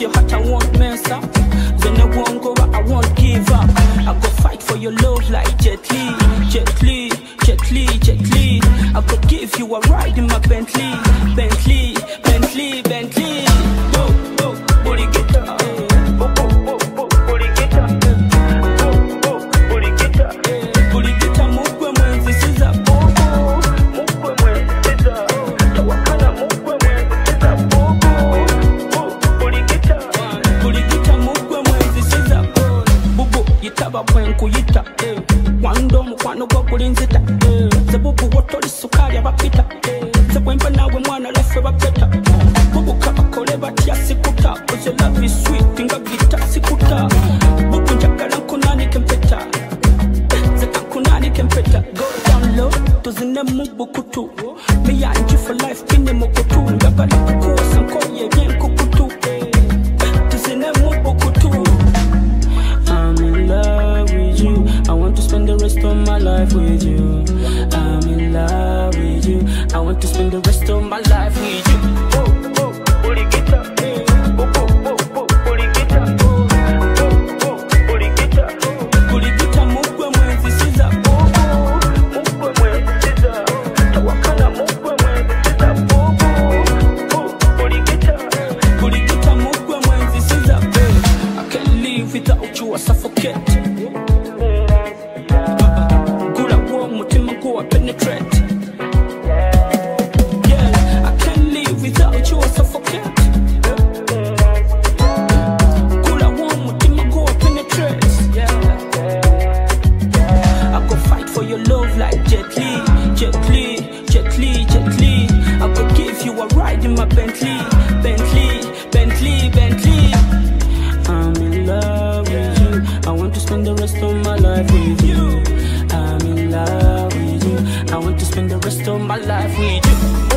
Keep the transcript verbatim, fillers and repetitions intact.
your heart, I won't mess up. Then I won't go, I won't give up. I go fight for your love like Jet Li, Jet Li, Jet Li, Jet Li. I go give you a ride in my Bentley, Bentley, Bentley, Bentley. Whoa, whoa, booty guitar. Whoa, whoa, whoa, whoa, booty guitar. Whoa, whoa, booty guitar. Booty guitar, mukwe mwenzi siza. Bobo, mukwe mwenzi siza. Tawakana mukwe mwenzi siza. Bobo, booty guitar. Booty guitar, mukwe mwenzi siza. Bubu, yitaba kwenku yita. Wando mukwano gwo kulinzita. Zebubu wotoli sukali abapita. Zebwemba nawe mwana lefe bapeta. Bubu kabakole batya sikuta. Cause your love is sweet nga gita sikuta. Bubu njagala nkunani kempeta. Zeka nkunani kempeta. Go down low, tuzine mubu kutu. Me and you for life kine mukutu. Njagala kukusa nkoye yen kukutu. Tuzine mubu kutu. I'm in love with you. I want to spend the rest of my life with you. I'm in love with you. I want to spend the rest of my life with you. Whoa, whoa, booty guitar. Whoa, whoa, whoa, whoa, booty guitar. Whoa, whoa, booty guitar. Booty guitar, mukwe mwenzi siza. Whoa, whoa, mukwe mwenzi siza. Tawakana mukwe mwenzi siza. Whoa, whoa, booty guitar. Booty guitar, mukwe mwenzi siza. I can't live without you, I suffocate. Gula wo mutima go I penetrate. Yeah, I can't live without you, I suffocate. Gula wo mutima go I penetrate. I go fight for your love like Jet Li, Jet Li, Jet Li, Jet Li. I go give you a ride in my Bentley, Bentley, Bentley, Bentley. I'm in love with you. I want to spend the rest of my life with you. I'm in love with you. I want to spend the rest of my life with you.